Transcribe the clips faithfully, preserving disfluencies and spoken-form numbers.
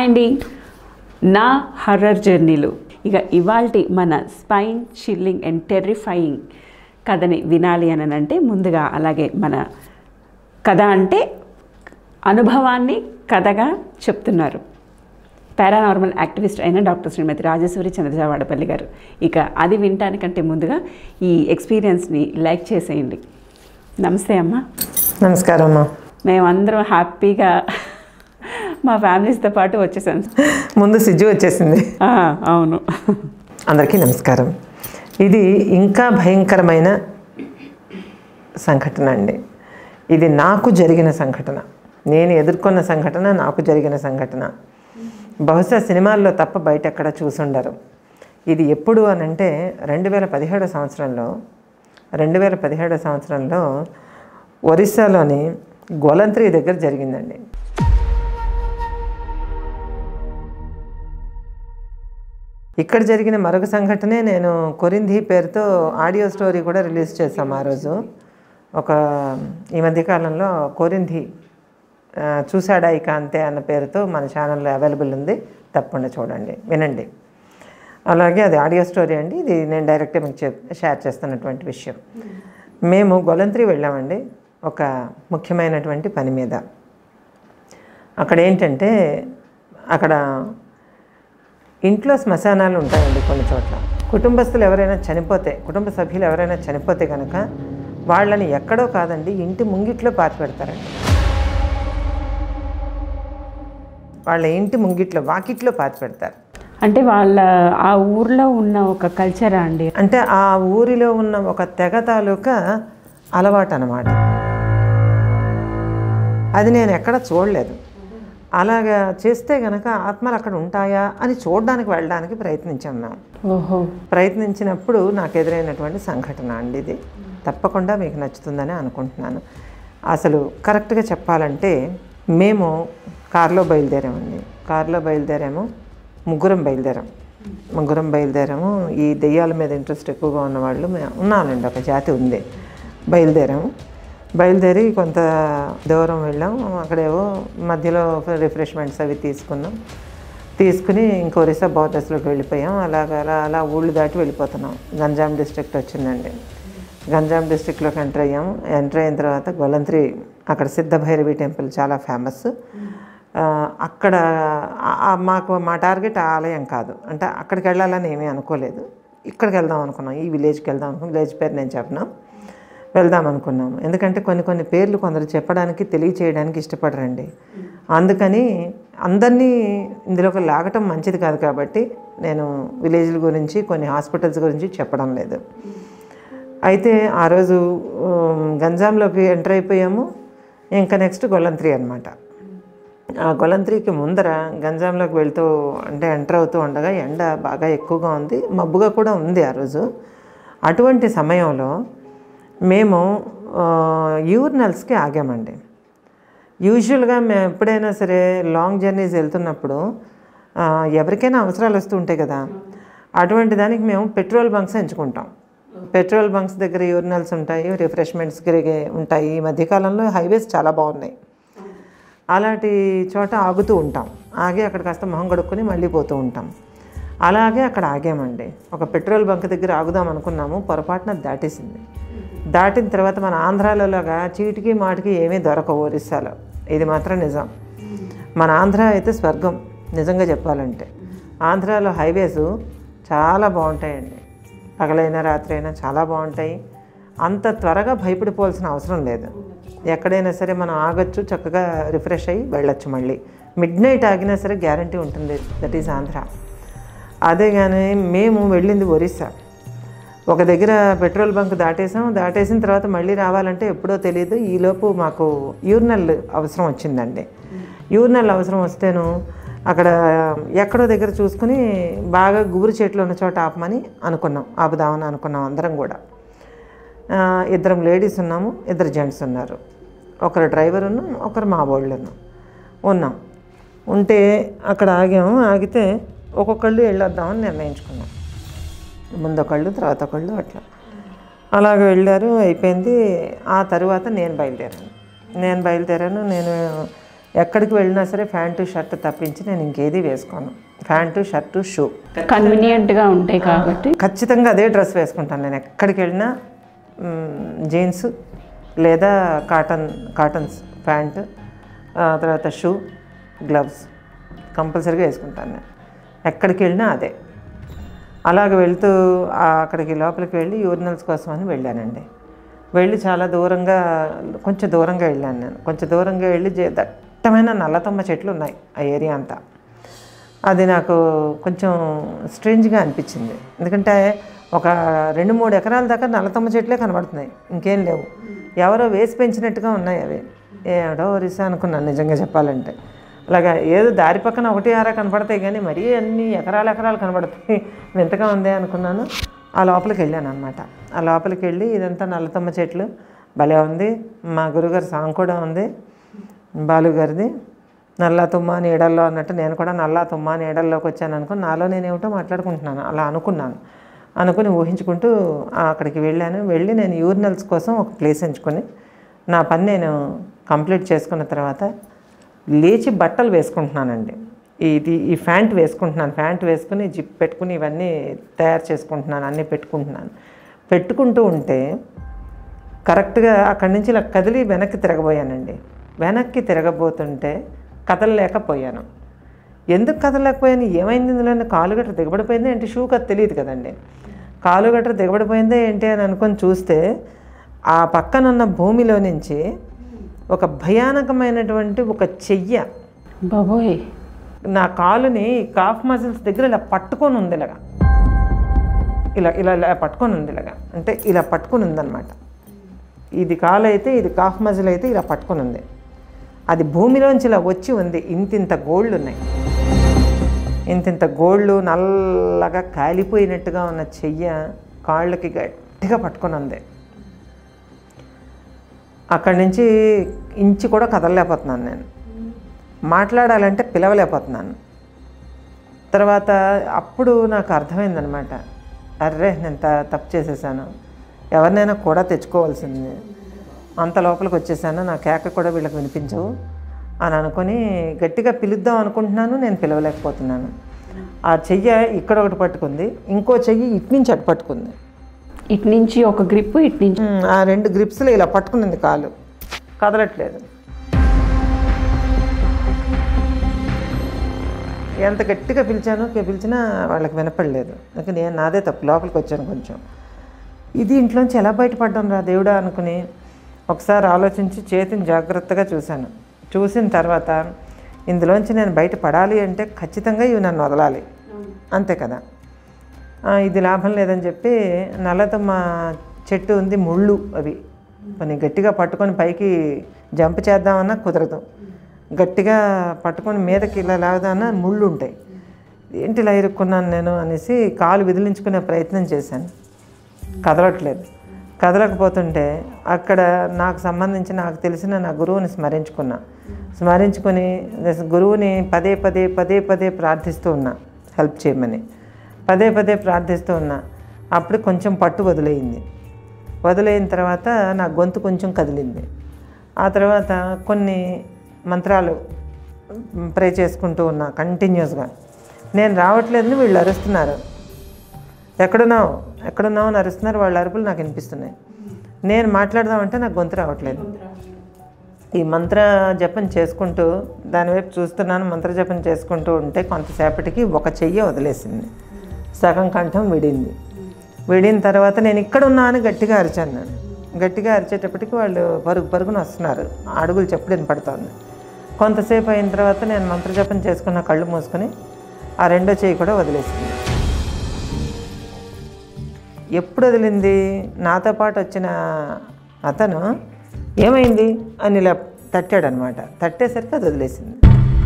Hi అండి, నా horror జర్నీలు. ఇక ఇవాల్టి మన స్పైన్ చిల్లింగ్ అండ్ టెర్రిఫైయింగ్ కథని వినాలి అని అంటే ముందుగా అలాగే మన కథ అంటే అనుభవాన్ని కథగా చెప్తున్నారు పారానార్మల్ యాక్టివిస్ట్ అయిన డాక్టర్ శ్రీమతి రాజేశ్వరి చంద్రజావాడపల్లి గారు. ఇక అది వినటానికంటే ముందుగా ఈ ఎక్స్పీరియన్స్ని లైక్ చేసేయండి. నమస్తే అమ్మ. నమస్కారం అమ్మా. మేమందరం హ్యాపీగా మా ఫ్యామిలీస్తో పాటు వచ్చేసాం. ముందు సిజ్జు వచ్చేసింది. అవును. అందరికీ నమస్కారం. ఇది ఇంకా భయంకరమైన సంఘటన అండి. ఇది నాకు జరిగిన సంఘటన, నేను ఎదుర్కొన్న సంఘటన, నాకు జరిగిన సంఘటన. బహుశా సినిమాల్లో తప్ప బయట ఎక్కడ చూసుండరు. ఇది ఎప్పుడు అని అంటే రెండు వేల పదిహేడో సంవత్సరంలో రెండు వేల పదిహేడో సంవత్సరంలో ఒరిస్సాలోని గోలంత్రి దగ్గర జరిగిందండి. ఇక్కడ జరిగిన మరొక సంఘటనే నేను కొరింథీ పేరుతో ఆడియో స్టోరీ కూడా రిలీజ్ చేశాము ఆ రోజు. ఒక ఈ మధ్యకాలంలో కొరింథీ చూసాడా ఇక అంతే అన్న పేరుతో మన ఛానల్లో అవైలబుల్ ఉంది, తప్పకుండా చూడండి, వినండి. అలాగే అది ఆడియో స్టోరీ అండి, ఇది నేను డైరెక్ట్గా మీకు చెప్ షేర్ చేస్తున్నటువంటి విషయం. మేము గోలంత్రి వెళ్ళామండి ఒక ముఖ్యమైనటువంటి పని మీద. అక్కడ ఏంటంటే అక్కడ ఇంట్లో శ్మశానాలు ఉంటాయండి కొన్ని చోట్ల. కుటుంబస్తులు ఎవరైనా చనిపోతే, కుటుంబ సభ్యులు ఎవరైనా చనిపోతే కనుక వాళ్ళని ఎక్కడో కాదండి ఇంటి ముంగిట్లో పాతి పెడతారండి. వాళ్ళ ఇంటి ముంగిట్లో వాకిట్లో పాతి పెడతారు. అంటే వాళ్ళ ఆ ఊర్లో ఉన్న ఒక కల్చరా అండి? అంటే ఆ ఊరిలో ఉన్న ఒక తెగ తాలూకా అలవాటు అన్నమాట. అది నేను ఎక్కడ చూడలేదు. అలాగా చేస్తే కనుక ఆత్మలు అక్కడ ఉంటాయా అని చూడడానికి వెళ్ళడానికి ప్రయత్నించాం మేము. ఓహో. ప్రయత్నించినప్పుడు నాకు ఎదురైనటువంటి సంఘటన అండి ఇది. తప్పకుండా మీకు నచ్చుతుందని అనుకుంటున్నాను. అసలు కరెక్ట్గా చెప్పాలంటే మేము కారులో బయలుదేరామండి. కారులో బయలుదేరాము, ముగ్గురం బయలుదేరాం ముగ్గురం బయలుదేరాము ఈ దెయ్యాల మీద ఇంట్రెస్ట్ ఎక్కువగా ఉన్నవాళ్ళు మేము ఉన్నానండి, ఒక జాతి ఉంది. బయలుదేరాము బయలుదేరి కొంత దూరం వెళ్ళాం. అక్కడేవో మధ్యలో రిఫ్రెష్మెంట్స్ అవి తీసుకున్నాం. తీసుకుని ఇంకో ఒరిస్సా బోర్డర్స్లోకి వెళ్ళిపోయాం. అలాగ అలా అలా ఊళ్ళు దాటి వెళ్ళిపోతున్నాం. గంజాం డిస్ట్రిక్ట్ వచ్చిందండి. గంజాం డిస్ట్రిక్ట్లోకి ఎంటర్ అయ్యాము. ఎంటర్ అయిన తర్వాత గోలంత్రి, అక్కడ సిద్ధభైరవి టెంపుల్ చాలా ఫేమస్. అక్కడ మాకు మా టార్గెట్ ఆలయం కాదు, అంటే అక్కడికి వెళ్ళాలని ఏమీ అనుకోలేదు. ఇక్కడికి వెళ్దాం అనుకున్నాం, ఈ విలేజ్కి వెళ్దాం అనుకున్నాం. విలేజ్ పేరు నేను చెప్పినాం, వెళ్దాం అనుకున్నాము. ఎందుకంటే కొన్ని కొన్ని పేర్లు కొందరు చెప్పడానికి తెలియచేయడానికి ఇష్టపడరండి. అందుకని అందరినీ ఇందులోకి లాగటం మంచిది కాదు కాబట్టి నేను విలేజ్ల గురించి, కొన్ని హాస్పిటల్స్ గురించి చెప్పడం లేదు. అయితే ఆ రోజు గంజాంలోకి ఎంటర్ అయిపోయాము. ఇంకా నెక్స్ట్ గోలంత్రి అనమాట. ఆ గోలంత్రికి ముందర గంజాంలోకి వెళ్తూ అంటే ఎంటర్ అవుతూ ఉండగా ఎండ బాగా ఎక్కువగా ఉంది, మబ్బుగా కూడా ఉంది ఆ రోజు. అటువంటి సమయంలో మేము యూరినల్స్కి ఆగామండి. యూజువల్గా మేము ఎప్పుడైనా సరే లాంగ్ జర్నీస్ వెళ్తున్నప్పుడు ఎవరికైనా అవసరాలు వస్తూ ఉంటాయి కదా, అటువంటి దానికి మేము పెట్రోల్ బంక్స్ ఎంచుకుంటాం. పెట్రోల్ బంక్స్ దగ్గర యూరినల్స్ ఉంటాయి, రిఫ్రెష్మెంట్స్ ఉంటాయి. ఈ మధ్యకాలంలో హైవేస్ చాలా బాగున్నాయి. అలాంటి చోట ఆగుతూ ఉంటాం. ఆగి అక్కడ కాస్త మొహం కడుక్కొని మళ్ళీ పోతూ ఉంటాం. అలాగే అక్కడ ఆగామండి. ఒక పెట్రోల్ బంక్ దగ్గర ఆగుదాం అనుకున్నాము, పొరపాటున దాటేసింది. దాటిన తర్వాత మన ఆంధ్రాలలోగా చీటికి మాటికి ఏమీ దొరకవు ఒరిస్సాలో, ఇది మాత్రం నిజం. మన ఆంధ్ర అయితే స్వర్గం నిజంగా చెప్పాలంటే. ఆంధ్రాలో హైవేస్ చాలా బాగుంటాయండి, పగలైనా రాత్రి అయినా చాలా బాగుంటాయి. అంత త్వరగా భయపడిపోవాల్సిన అవసరం లేదు. ఎక్కడైనా సరే మనం ఆగచ్చు, చక్కగా రిఫ్రెష్ అయ్యి వెళ్ళొచ్చు. మళ్ళీ మిడ్ నైట్ ఆగినా సరే గ్యారంటీ ఉంటుంది. That is Andhra. అదే కానీ మేము వెళ్ళింది ఒరిస్సా. ఒక దగ్గర పెట్రోల్ బంక్ దాటేసాం. దాటేసిన తర్వాత మళ్ళీ రావాలంటే ఎప్పుడో తెలియదు. ఈలోపు మాకు యూరినల్ అవసరం వచ్చిందండి. యూరినల్ అవసరం వస్తేను అక్కడ ఎక్కడో దగ్గర చూసుకుని బాగా గుబురు చెట్లు ఉన్న చోట ఆపమని అనుకున్నాం, ఆపుదామని అనుకున్నాం అందరం కూడా. ఇద్దరం లేడీస్ ఉన్నాము, ఇద్దరు జెంట్స్ ఉన్నారు. ఒకరు డ్రైవర్ ఉన్నాం, ఒకరు మా వాళ్ళు ఉన్నాం ఉన్నాం ఉంటే అక్కడ ఆగాము. ఆగితే ఒక్కొక్కళ్ళు వెళ్ళొద్దామని నిర్ణయించుకున్నాం. ముందు ఒకళ్ళు, తర్వాత ఒకళ్ళు, అట్లా అలాగే వెళ్ళారు. అయిపోయింది. ఆ తర్వాత నేను బయలుదేరాను నేను బయలుదేరాను నేను ఎక్కడికి వెళ్ళినా సరే ప్యాంటు షర్ట్ తప్పించి నేను ఇంకేది వేసుకోను. ప్యాంటు షర్టు షూ కన్వీనియంట్గా ఉంటాయి కాబట్టి ఖచ్చితంగా అదే డ్రెస్ వేసుకుంటాను నేను. ఎక్కడికి వెళ్ళినా జీన్స్ లేదా కాటన్ కాటన్స్ ప్యాంటు, తర్వాత షూ, గ్లవ్స్ కంపల్సరీగా వేసుకుంటాను నేను. ఎక్కడికి వెళ్ళినా అదే. అలాగ వెళ్తూ అక్కడికి లోపలికి వెళ్ళి యూరినల్స్ కోసం అని వెళ్ళానండి. వెళ్ళి చాలా దూరంగా కొంచెం దూరంగా వెళ్ళాను నేను. కొంచెం దూరంగా వెళ్ళి దట్టమైన నల్లతమ్మ చెట్లు ఉన్నాయి ఆ ఏరియా అంతా. అది నాకు కొంచెం స్ట్రేంజ్గా అనిపించింది. ఎందుకంటే ఒక రెండు మూడు ఎకరాల దాకా నల్లతమ్మ చెట్లే కనబడుతున్నాయి, ఇంకేం లేవు. ఎవరో వేసి పెంచినట్టుగా ఉన్నాయి అవి. ఏడో రిసా అనుకున్నాను నిజంగా చెప్పాలంటే. అలాగా ఏదో దారి పక్కన ఒకటి ఆరా కనపడతాయి కానీ మరీ అన్ని ఎకరాలు ఎకరాలు కనబడతాయి, వింతగా ఉంది అనుకున్నాను. ఆ లోపలికి వెళ్ళాను అనమాట. ఆ లోపలికి వెళ్ళి ఇదంతా నల్లతమ్మ చెట్లు భలే ఉంది. మా గురుగారు సాంగ్ కూడా ఉంది బాలుగారిది, నల్లా తుమ్మ నీడల్లో అన్నట్టు. నేను కూడా నల్లా తుమ్మ నీడల్లోకి వచ్చాను అనుకుని నాలో నేనేమిటో మాట్లాడుకుంటున్నాను. అలా అనుకున్నాను. అనుకుని ఊహించుకుంటూ అక్కడికి వెళ్ళాను. వెళ్ళి నేను యూరినల్స్ కోసం ఒక ప్లేస్ ఎంచుకొని నా పని నేను కంప్లీట్ చేసుకున్న తర్వాత లేచి బట్టలు వేసుకుంటున్నానండి. ఇది ఈ ప్యాంట్ వేసుకుంటున్నాను. ప్యాంట్ వేసుకుని జిప్ పెట్టుకుని ఇవన్నీ తయారు చేసుకుంటున్నాను, అన్నీ పెట్టుకుంటున్నాను. పెట్టుకుంటూ ఉంటే కరెక్ట్గా అక్కడి నుంచి ఇలా కదిలి వెనక్కి తిరగబోయానండి. వెనక్కి తిరగబోతుంటే కదలలేకపోయాను. ఎందుకు కదలలేకపోయాను, ఏమైంది ఇందులో, కాలు గట్ర దిగబడిపోయిందే ఏంటి, షూ కథ తెలియదు కదండి. కాలు గట్ర దిగబడిపోయిందే ఏంటి అని అనుకొని చూస్తే ఆ పక్కనున్న భూమిలో నుంచి ఒక భయానకమైనటువంటి ఒక చెయ్య బాబోయ్ నా కాలుని కాఫ్ మజిల్స్ దగ్గర ఇలా పట్టుకొని ఉంది. ఇలాగా ఇలా ఇలా ఇలా పట్టుకొని ఉంది. ఇలాగా అంటే ఇలా పట్టుకొని ఉందన్నమాట. ఇది కాలు అయితే, ఇది కాఫ్ మజిల్ అయితే ఇలా పట్టుకొని ఉంది. అది భూమిలోంచి ఇలా వచ్చి ఉంది. ఇంతింత గోళ్ళు ఉన్నాయి, ఇంతింత గోళ్ళు నల్లగా కాలిపోయినట్టుగా ఉన్న చెయ్య కాళ్ళకి గట్టిగా పట్టుకొని ఉంది. అక్కడి నుంచి ఇంచి కూడా కదలలేకపోతున్నాను నేను. మాట్లాడాలంటే పిలవలేకపోతున్నాను. తర్వాత అప్పుడు నాకు అర్థమైందనమాట, అర్రే నేను త తప్పు చేసేసాను, ఎవరినైనా కూడా తెచ్చుకోవాల్సింది. అంత లోపలికి వచ్చేసాను, నా కేక కూడా వీళ్ళకి వినిపించవు అని అనుకొని గట్టిగా పిలుద్దాం అనుకుంటున్నాను, నేను పిలవలేకపోతున్నాను. ఆ చెయ్య ఇక్కడ ఒకటి పట్టుకుంది, ఇంకో చెయ్యి ఇటు నుంచి అటు పట్టుకుంది. ఇటు నుంచి ఒక గ్రిప్, ఇటు నుంచి ఆ రెండు గ్రిప్స్లో ఇలా పట్టుకునింది, కాలు కదలట్లేదు. ఎంత గట్టిగా పిలిచాను, పిలిచినా వాళ్ళకి వినపడలేదు. ఇంకా నేను నాదే తప్పు, లోపలికి వచ్చాను కొంచెం. ఇది ఇంట్లోంచి ఎలా బయటపడ్డాను రా దేవుడా అనుకుని ఒకసారి ఆలోచించి చేతిని జాగ్రత్తగా చూశాను. చూసిన తర్వాత ఇందులోంచి నేను బయటపడాలి అంటే ఖచ్చితంగా ఇవి నన్ను వదలాలి, అంతే కదా. ఇది లాభం లేదని చెప్పి నల్లతమ్మ చెట్టు ఉంది, ముళ్ళు అవి కొన్ని గట్టిగా పట్టుకొని పైకి జంప్ చేద్దామన్నా కుదరదు. గట్టిగా పట్టుకొని మీదకి ఇలా లాగుదామన్నా ముళ్ళు ఉంటాయి. ఏంటి ఇలా ఇరుక్కున్నాను నేను అనేసి కాలు విదిలించుకునే ప్రయత్నం చేశాను, కదలట్లేదు. కదలకపోతుంటే అక్కడ నాకు సంబంధించి నాకు తెలిసిన నా గురువుని స్మరించుకున్నా. స్మరించుకొని గురువుని పదే పదే పదే పదే ప్రార్థిస్తూ ఉన్నా, హెల్ప్ చేయమని పదే పదే ప్రార్థిస్తూ ఉన్నా. అప్పుడు కొంచెం పట్టు వదిలేయింది. వదిలేయిన తర్వాత నా గొంతు కొంచెం కదిలింది. ఆ తర్వాత కొన్ని మంత్రాలు ప్రే చేసుకుంటూ ఉన్నా కంటిన్యూస్గా. నేను రావట్లేదని వీళ్ళు అరుస్తున్నారు, ఎక్కడున్నావు ఎక్కడున్నావు అని అరుస్తున్నారు. వాళ్ళ అరుపులు నాకు వినిపిస్తున్నాయి. నేను మాట్లాడదామంటే నాకు గొంతు రావట్లేదు. ఈ మంత్ర జపం చేసుకుంటూ దానివైపు చూస్తున్నాను. మంత్ర జపం చేసుకుంటూ ఉంటే కొంతసేపటికి ఒక చెయ్యి వదిలేసింది, సగం కంఠం విడింది. విడిన తర్వాత నేను ఇక్కడున్నా అని గట్టిగా అరిచాను. నేను గట్టిగా అరిచేటప్పటికి వాళ్ళు పరుగు పరుగున వస్తున్నారు, అడుగులు చెప్పుడు వినపడుతోంది. కొంతసేపు అయిన తర్వాత నేను మంత్రజపం చేసుకున్న కళ్ళు మూసుకొని ఆ రెండో చెయ్యి కూడా వదిలేసింది. ఎప్పుడు వదిలింది, నాతో పాటు వచ్చిన అతను ఏమైంది అని ఇలా తట్టాడనమాట. తట్టేసరికి అది వదిలేసింది.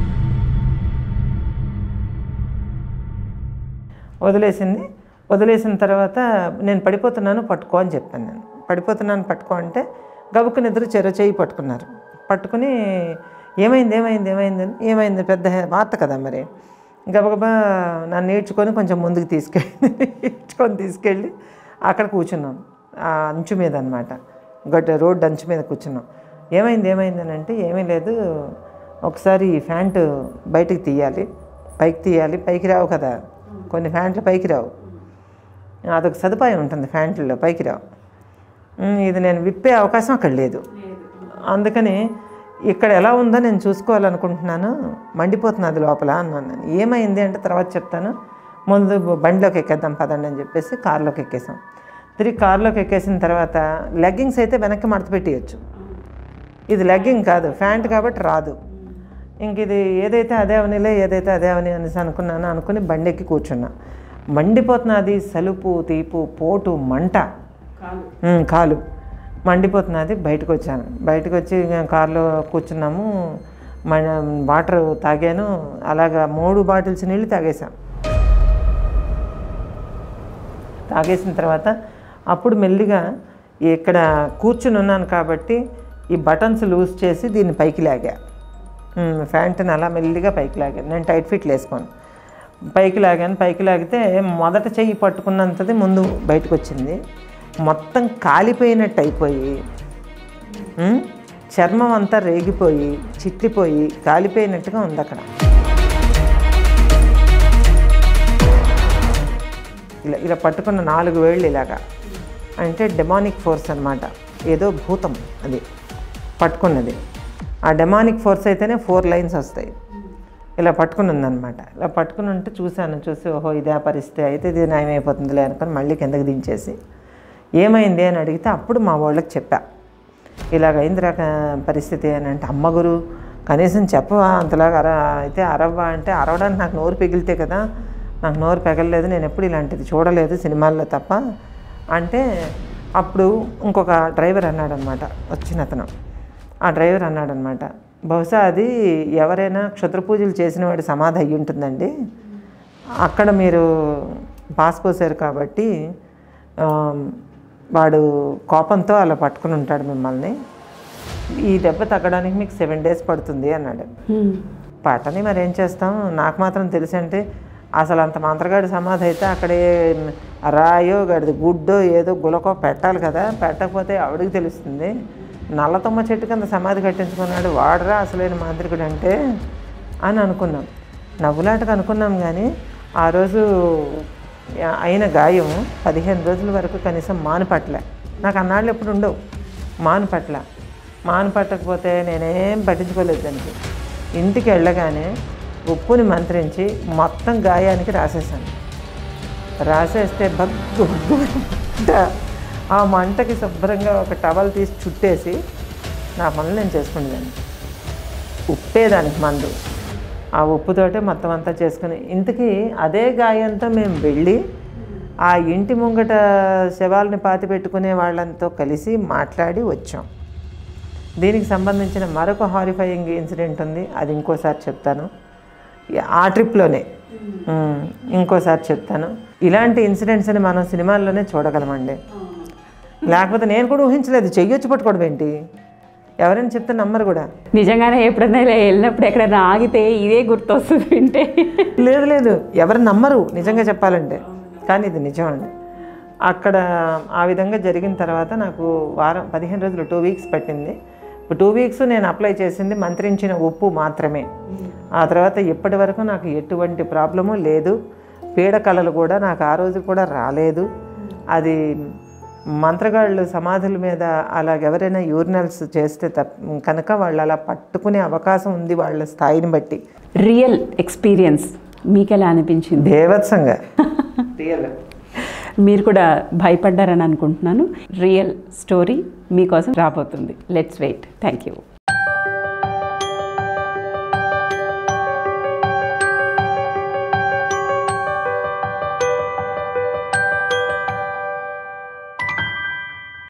వదిలేసింది వదిలేసిన తర్వాత నేను పడిపోతున్నాను పట్టుకో అని చెప్పాను. నేను పడిపోతున్నాను పట్టుకో అంటే గబుక్కు నిద్ర చెరో చేయి పట్టుకున్నారు. పట్టుకుని ఏమైంది ఏమైంది ఏమైంది అని, ఏమైంది పెద్ద వార్త కదా మరి. గబగబా నన్ను నేర్చుకొని కొంచెం ముందుకు తీసుకెళ్ళి నేర్చుకొని తీసుకెళ్ళి అక్కడ కూర్చున్నాం, ఆ అంచు మీద అనమాట, గడ్డ రోడ్డు అంచు మీద కూర్చున్నాం. ఏమైంది ఏమైంది అని అంటే ఏమీ లేదు, ఒకసారి ఈ ఫ్యాంటు బయటికి తీయాలి, పైకి తీయాలి, పైకి రావు కదా కొన్ని ఫ్యాంట్లు పైకి రావు, అదొక సదుపాయం ఉంటుంది ఫ్యాంట్లలో పైకి రావు. ఇది నేను విప్పే అవకాశం అక్కడ లేదు. అందుకని ఇక్కడ ఎలా ఉందో నేను చూసుకోవాలనుకుంటున్నాను, మండిపోతున్నది లోపల అన్నాను. ఏమైంది అంటే తర్వాత చెప్తాను, ముందు బండిలోకి ఎక్కేద్దాం పదండి అని చెప్పేసి కారులోకి ఎక్కేసాం. తిరిగి కారులోకి ఎక్కేసిన తర్వాత లెగ్గింగ్స్ అయితే వెనక్కి మడత పెట్టేయచ్చు, ఇది లెగ్గింగ్ కాదు ఫ్యాంట్ కాబట్టి రాదు. ఇంక ఇది ఏదైతే అదే అవనిలే ఏదైతే అదే అవని అనేసి అనుకున్నాను. అనుకుని బండి ఎక్కి కూర్చున్నా. మండిపోతున్నది, సలుపు తీపు పోటు మంట, కాలు మండిపోతున్నది. బయటకు వచ్చాను. బయటకు వచ్చి కారులో కూర్చున్నాము. మన వాటర్ తాగాను. అలాగా మూడు బాటిల్స్ నీళ్ళు తాగేసాం. తాగేసిన తర్వాత అప్పుడు మెల్లిగా ఇక్కడ కూర్చుని ఉన్నాను కాబట్టి ఈ బటన్స్ లూజ్ చేసి దీన్ని పైకి లాగా, ఫ్యాంట్ని అలా మెల్లిగా పైకి లాగాను. నేను టైట్ ఫిట్లు వేసుకోను. పైకి లాగాను. పైకి లాగితే మొదట చెయ్యి పట్టుకున్నంతది ముందు బయటకు వచ్చింది. మొత్తం కాలిపోయినట్టు అయిపోయి చర్మం అంతా రేగిపోయి చిట్లిపోయి కాలిపోయినట్టుగా ఉంది అక్కడ. ఇలా ఇలా పట్టుకున్న నాలుగు వేళ్ళు ఇలాగా అంటే డెమానిక్ ఫోర్స్ అనమాట, ఏదో భూతం అది పట్టుకున్నది. ఆ డెమానిక్ ఫోర్స్ అయితేనే ఫోర్ లైన్స్ వస్తాయి. ఇలా పట్టుకుని ఉందన్నమాట. ఇలా పట్టుకుని ఉంటే చూశాను. చూసి ఓహో ఇదే పరిస్థితి అయితే ఇది నయమైపోతుందిలే అనుకొని మళ్ళీ కిందకి దించేసి ఏమైంది అని అడిగితే అప్పుడు మా వాళ్ళకి చెప్పా, ఇలాగైందిరా పరిస్థితి అని. అంటే అమ్మ గురు కనీసం చెప్పవా అంతలాగా అర అయితే అరవ్వా అంటే అరవడానికి నాకు నోరు పిగిలితే కదా, నాకు నోరు పెగలలేదు, నేను ఎప్పుడు ఇలాంటిది చూడలేదు సినిమాల్లో తప్ప అంటే అప్పుడు ఇంకొక డ్రైవర్ అన్నాడనమాట, వచ్చిన అతను. ఆ డ్రైవర్ అన్నాడనమాట, బహుశా అది ఎవరైనా క్షుద్ర పూజలు చేసిన వాడి సమాధి అయ్యి ఉంటుందండి, అక్కడ మీరు పాసిపోసారు కాబట్టి వాడు కోపంతో అలా పట్టుకుని ఉంటాడు మిమ్మల్ని, ఈ దెబ్బ తగ్గడానికి మీకు సెవెన్ డేస్ పడుతుంది అన్నాడు. పట్టని మరి ఏం చేస్తాం, నాకు మాత్రం తెలిసి అంటే అసలు అంత మంత్రగాడి సమాధి అయితే అక్కడే రాయో గడిది గుడ్డో ఏదో గులకో పెట్టాలి కదా, పెట్టకపోతే ఆవిడికి తెలుస్తుంది. నల్లతమ్మ చెట్టు కింద సమాధి కట్టించుకున్నాడు వాడరా అసలైన మాంత్రికుడు అంటే అని అనుకున్నాం. నవ్వులాటకు అనుకున్నాం. కానీ ఆ రోజు అయిన గాయం పదిహేను రోజుల వరకు కనీసం మానుపట్ల. నాకు అన్నాళ్ళు ఎప్పుడు ఉండవు, మానుపట్ల. మానుపట్టకపోతే నేనేం పట్టించుకోలేదు దానికి. ఇంటికి వెళ్ళగానే ఉప్పుని మంత్రించి మొత్తం గాయానికి రాసేసాను. రాసేస్తే బగ్గు ఆ మంటకి శుభ్రంగా ఒక టవల్ తీసి చుట్టేసి నా పనులు నేను చేసుకునేదాన్ని. ఉప్పేదానికి మందు, ఆ ఉప్పుతోటే మొత్తం అంతా చేసుకుని ఇంతకీ అదే గాయంతో మేము వెళ్ళి ఆ ఇంటి ముంగట శవాలని పాతి పెట్టుకునే వాళ్ళంతో కలిసి మాట్లాడి వచ్చాం. దీనికి సంబంధించిన మరొక హారిఫైయింగ్ ఇన్సిడెంట్ ఉంది, అది ఇంకోసారి చెప్తాను. ఆ ట్రిప్లోనే ఇంకోసారి చెప్తాను. ఇలాంటి ఇన్సిడెంట్స్ని మనం సినిమాల్లోనే చూడగలమండి, లేకపోతే నేను కూడా ఊహించలేదు. చెయ్యొచ్చు పట్టుకోవడం ఏంటి, ఎవరైనా చెప్తే నమ్మరు కూడా. నిజంగానే ఎప్పుడైనా ఇలా వెళ్ళినప్పుడు ఎక్కడైనా ఆగితే ఇదే గుర్తొస్తుంది వింటే. లేదు లేదు ఎవరు నమ్మరు నిజంగా చెప్పాలంటే, కానీ ఇది నిజం అండి. అక్కడ ఆ విధంగా జరిగిన తర్వాత నాకు వారం పదిహేను రోజులు టూ వీక్స్ పట్టింది. ఇప్పుడు టూ వీక్స్ నేను అప్లై చేసింది మంత్రించిన ఉప్పు మాత్రమే. ఆ తర్వాత ఇప్పటి వరకు నాకు ఎటువంటి ప్రాబ్లము లేదు. పీడకలలు కూడా నాకు ఆ రోజు కూడా రాలేదు. అది మంత్రగాళ్ళు సమాధుల మీద అలాగెవరైనా యూరినల్స్ చేస్తే తప్ప కనుక వాళ్ళు అలా పట్టుకునే అవకాశం ఉంది వాళ్ళ స్థాయిని బట్టి. రియల్ ఎక్స్పీరియన్స్ మీకు ఎలా అనిపించింది? బేవత్సంగా రియల్. మీరు కూడా భయపడ్డారని అనుకుంటున్నాను. రియల్ స్టోరీ మీకోసం రాబోతుంది. Let's wait. Thank you.